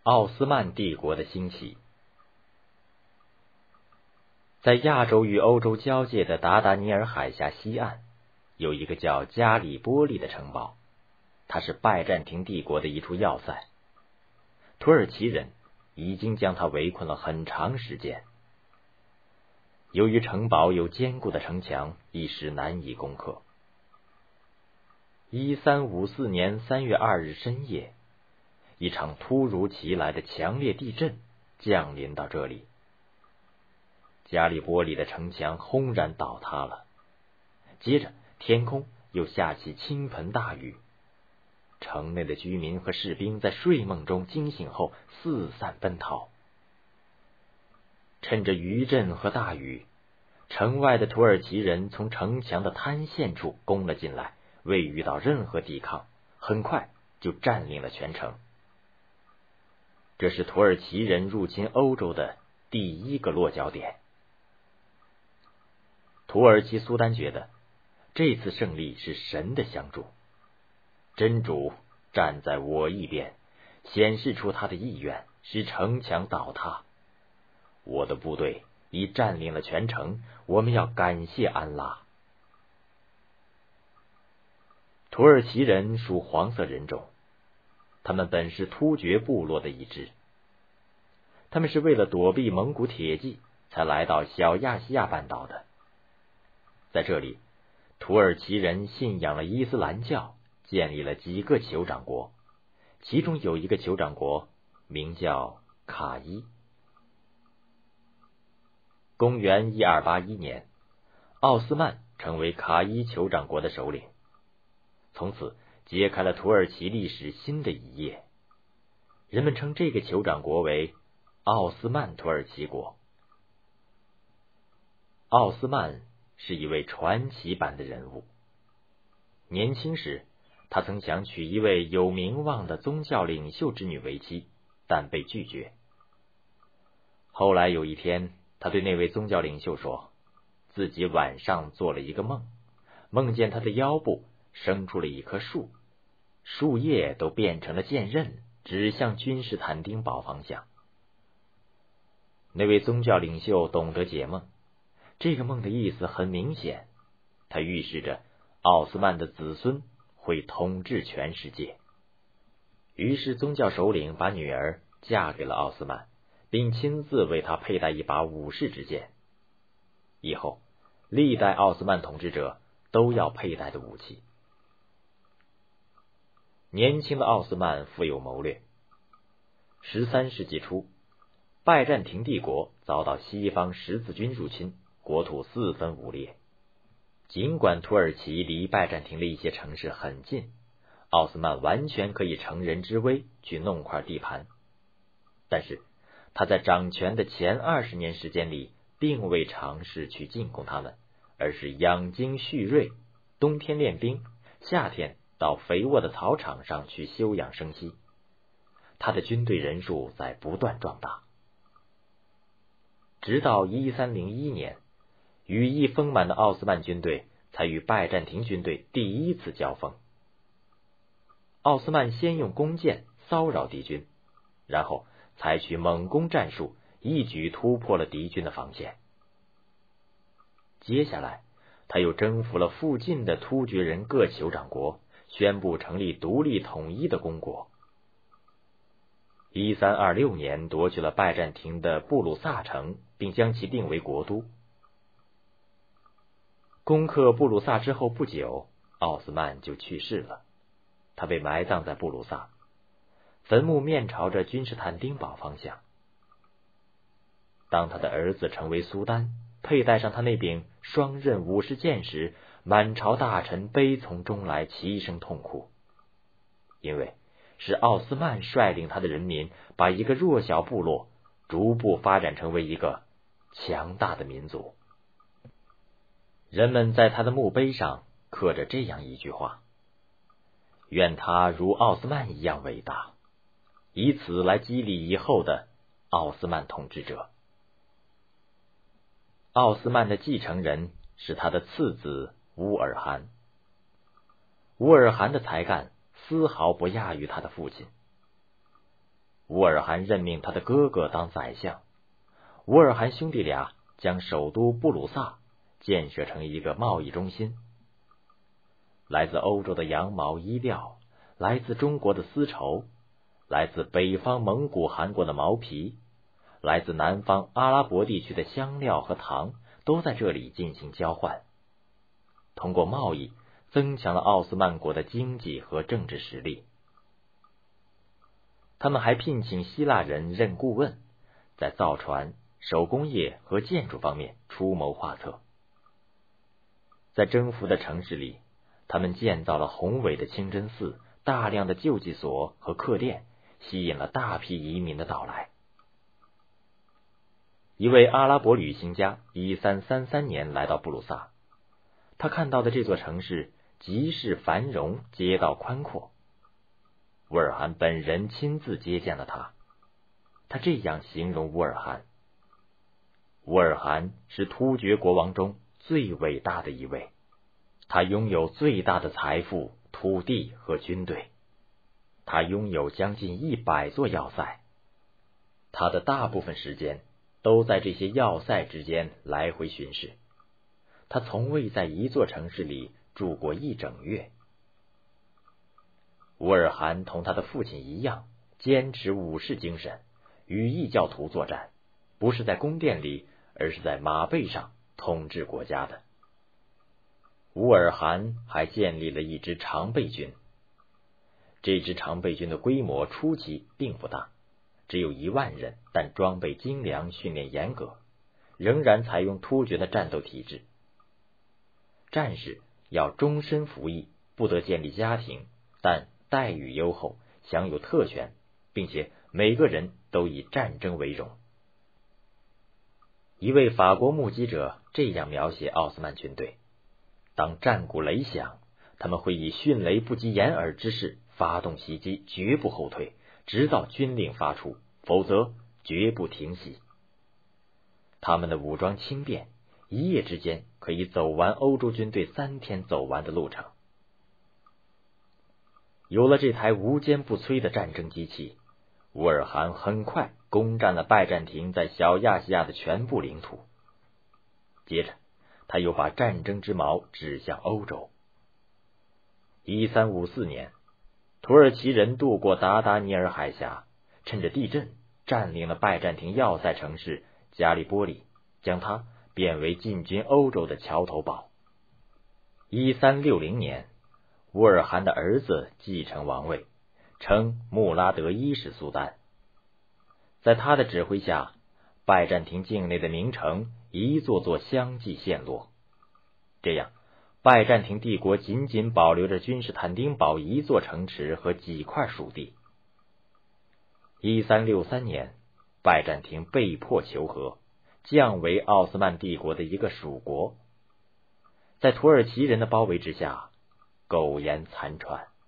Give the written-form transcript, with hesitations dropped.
奥斯曼帝国的兴起。在亚洲与欧洲交界的达达尼尔海峡西岸，有一个叫加里波利的城堡，它是拜占庭帝国的一处要塞。土耳其人已经将它围困了很长时间。由于城堡有坚固的城墙，一时难以攻克。1354年3月2日深夜，一场突如其来的强烈地震降临到这里，加里波利的城墙轰然倒塌了。接着天空又下起倾盆大雨，城内的居民和士兵在睡梦中惊醒后四散奔逃。趁着余震和大雨，城外的土耳其人从城墙的滩陷处攻了进来，未遇到任何抵抗，很快就占领了全城。这是土耳其人入侵欧洲的第一个落脚点。土耳其苏丹觉得这次胜利是神的相助，真主站在我一边，显示出他的意愿，使城墙倒塌。我的部队已占领了全城，我们要感谢安拉。土耳其人属黄色人种，他们本是突厥部落的一支，他们是为了躲避蒙古铁骑才来到小亚细亚半岛的。在这里，土耳其人信仰了伊斯兰教，建立了几个酋长国，其中有一个酋长国名叫卡伊。公元1281年，奥斯曼成为卡伊酋长国的首领，从此揭开了土耳其历史新的一页。人们称这个酋长国为奥斯曼土耳其国。奥斯曼是一位传奇般的人物。年轻时，他曾想娶一位有名望的宗教领袖之女为妻，但被拒绝。后来有一天，他对那位宗教领袖说，自己晚上做了一个梦，梦见他的腰部生出了一棵树，树叶都变成了剑刃，指向君士坦丁堡方向。那位宗教领袖懂得解梦，这个梦的意思很明显，它预示着奥斯曼的子孙会统治全世界。于是宗教首领把女儿嫁给了奥斯曼，并亲自为他佩戴一把武士之剑，以后历代奥斯曼统治者都要佩戴的武器。年轻的奥斯曼富有谋略。13世纪初，拜占庭帝国遭到西方十字军入侵，国土四分五裂。尽管土耳其离拜占庭的一些城市很近，奥斯曼完全可以乘人之危去弄块地盘，但是他在掌权的前20年时间里，并未尝试去进攻他们，而是养精蓄锐，冬天练兵，夏天到肥沃的草场上去休养生息。他的军队人数在不断壮大，直到1301年，羽翼丰满的奥斯曼军队才与拜占庭军队第一次交锋。奥斯曼先用弓箭骚扰敌军，然后采取猛攻战术，一举突破了敌军的防线。接下来，他又征服了附近的突厥人各酋长国，宣布成立独立统一的公国。1326年夺取了拜占庭的布鲁萨城，并将其定为国都。攻克布鲁萨之后不久，奥斯曼就去世了，他被埋葬在布鲁萨，坟墓面朝着君士坦丁堡方向。当他的儿子成为苏丹，佩戴上他那柄双刃武士剑时，满朝大臣悲从中来，齐声痛哭，因为是奥斯曼率领他的人民把一个弱小部落逐步发展成为一个强大的民族。人们在他的墓碑上刻着这样一句话：愿他如奥斯曼一样伟大，以此来激励以后的奥斯曼统治者。奥斯曼的继承人是他的次子乌尔汗。乌尔汗的才干丝毫不亚于他的父亲。 乌尔汗任命他的哥哥当宰相。乌尔汗兄弟俩将首都布鲁萨建设成一个贸易中心。来自欧洲的羊毛衣料，来自中国的丝绸，来自北方蒙古汗国的毛皮，来自南方阿拉伯地区的香料和糖，都在这里进行交换。通过贸易增强了奥斯曼国的经济和政治实力。他们还聘请希腊人任顾问，在造船、手工业和建筑方面出谋划策。在征服的城市里，他们建造了宏伟的清真寺、大量的救济所和客店，吸引了大批移民的到来。一位阿拉伯旅行家1333年来到布鲁萨，他看到的这座城市集市繁荣，街道宽阔。乌尔汗本人亲自接见了他，他这样形容乌尔汗：乌尔汗是突厥国王中最伟大的一位，他拥有最大的财富、土地和军队，他拥有将近100座要塞，他的大部分时间都在这些要塞之间来回巡视，他从未在一座城市里住过1整月。乌尔汗同他的父亲一样，坚持武士精神，与异教徒作战，不是在宫殿里，而是在马背上统治国家的。乌尔汗还建立了一支常备军，这支常备军的规模初期并不大，只有1万人，但装备精良，训练严格，仍然采用突厥的战斗体制。战士要终身服役，不得建立家庭，但待遇优厚，享有特权，并且每个人都以战争为荣。一位法国目击者这样描写奥斯曼军队：当战鼓雷响，他们会以迅雷不及掩耳之势发动袭击，绝不后退，直到军令发出，否则绝不停息。他们的武装轻便，一夜之间可以走完欧洲军队3天走完的路程。有了这台无坚不摧的战争机器，乌尔汗很快攻占了拜占庭在小亚细亚的全部领土。接着他又把战争之矛指向欧洲。1354年，土耳其人渡过达达尼尔海峡，趁着地震占领了拜占庭要塞城市加利波利，将它变为进军欧洲的桥头堡。1360年，乌尔汗的儿子继承王位，称穆拉德一世苏丹。在他的指挥下，拜占庭境内的名城一座座相继陷落。这样，拜占庭帝国仅仅保留着君士坦丁堡1座城池和几块属地。1363年，拜占庭被迫求和，降为奥斯曼帝国的一个属国。在土耳其人的包围之下，苟延残喘。